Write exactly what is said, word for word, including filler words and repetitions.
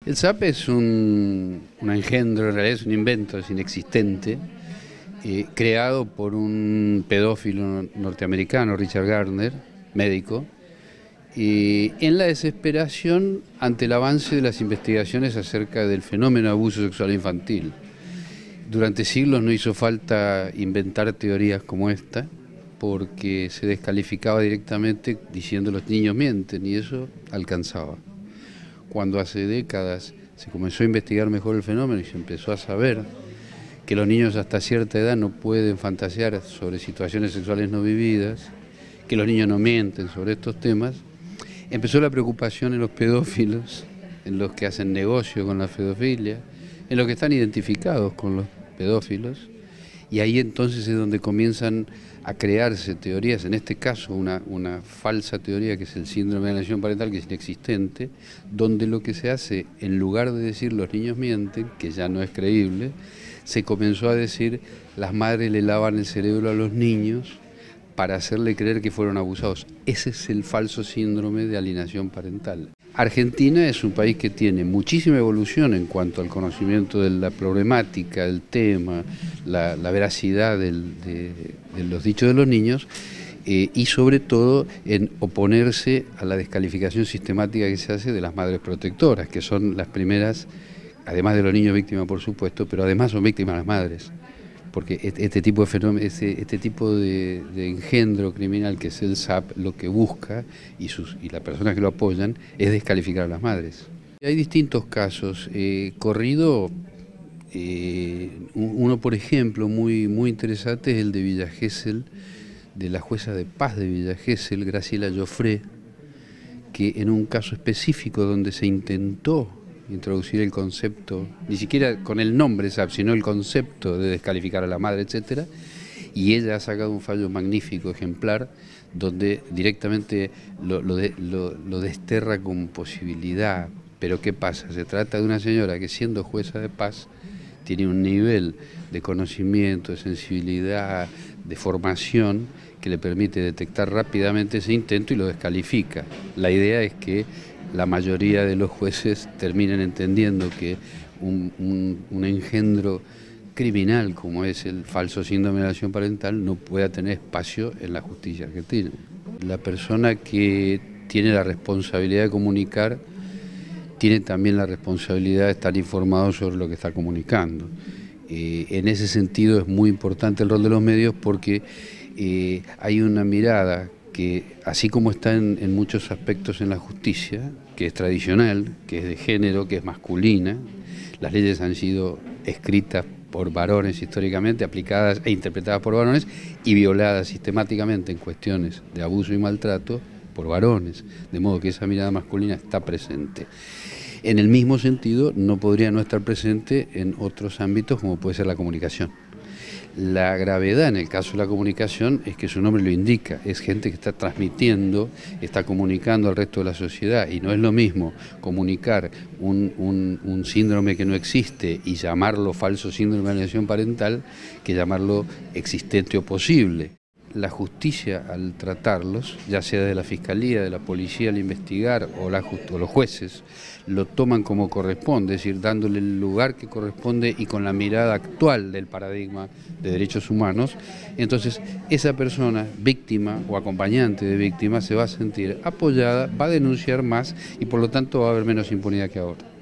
El S A P es un, un engendro, en realidad es un invento, es inexistente, eh, creado por un pedófilo norteamericano, Richard Gardner, médico, y en la desesperación ante el avance de las investigaciones acerca del fenómeno de abuso sexual infantil. Durante siglos no hizo falta inventar teorías como esta, porque se descalificaba directamente diciendo los niños mienten, y eso alcanzaba. Cuando hace décadas se comenzó a investigar mejor el fenómeno y se empezó a saber que los niños hasta cierta edad no pueden fantasear sobre situaciones sexuales no vividas, que los niños no mienten sobre estos temas, empezó la preocupación en los pedófilos, en los que hacen negocio con la pedofilia, en los que están identificados con los pedófilos, y ahí entonces es donde comienzan a crearse teorías, en este caso una, una falsa teoría que es el síndrome de alienación parental, que es inexistente, donde lo que se hace, en lugar de decir los niños mienten, que ya no es creíble, se comenzó a decir las madres le lavan el cerebro a los niños para hacerle creer que fueron abusados. Ese es el falso síndrome de alienación parental. Argentina es un país que tiene muchísima evolución en cuanto al conocimiento de la problemática, el tema, la, la veracidad del, de, de los dichos de los niños, eh, y sobre todo en oponerse a la descalificación sistemática que se hace de las madres protectoras, que son las primeras, además de los niños víctimas por supuesto, pero además son víctimas las madres. Porque este tipo de fenómeno, este, este tipo de, de engendro criminal que es el S A P, lo que busca, y, sus, y las personas que lo apoyan, es descalificar a las madres. Hay distintos casos. Eh, corrido, eh, uno por ejemplo muy, muy interesante es el de Villa Gesell, de la jueza de paz de Villa Gesell, Graciela Joffre, que en un caso específico donde se intentó introducir el concepto, ni siquiera con el nombre S A P, sino el concepto de descalificar a la madre, etcétera, y ella ha sacado un fallo magnífico, ejemplar, donde directamente lo, lo, de, lo, lo desterra con posibilidad. Pero ¿qué pasa? Se trata de una señora que, siendo jueza de paz, tiene un nivel de conocimiento, de sensibilidad, de formación, que le permite detectar rápidamente ese intento y lo descalifica. La idea es que la mayoría de los jueces terminen entendiendo que un, un, un engendro criminal como es el falso síndrome de alienación parental no pueda tener espacio en la justicia argentina. La persona que tiene la responsabilidad de comunicar tiene también la responsabilidad de estar informado sobre lo que está comunicando. Eh, en ese sentido es muy importante el rol de los medios, porque eh, hay una mirada que, así como está en, en muchos aspectos en la justicia, que es tradicional, que es de género, que es masculina, las leyes han sido escritas por varones históricamente, aplicadas e interpretadas por varones y violadas sistemáticamente en cuestiones de abuso y maltrato por varones, de modo que esa mirada masculina está presente. En el mismo sentido, no podría no estar presente en otros ámbitos como puede ser la comunicación. La gravedad en el caso de la comunicación es que su nombre lo indica, es gente que está transmitiendo, está comunicando al resto de la sociedad, y no es lo mismo comunicar un, un, un síndrome que no existe y llamarlo falso síndrome de alienación parental que llamarlo existente o posible. La justicia, al tratarlos, ya sea de la fiscalía, de la policía al investigar, o, la o los jueces, lo toman como corresponde, es decir, dándole el lugar que corresponde y con la mirada actual del paradigma de derechos humanos. Entonces, esa persona, víctima o acompañante de víctima, se va a sentir apoyada, va a denunciar más y por lo tanto va a haber menos impunidad que ahora.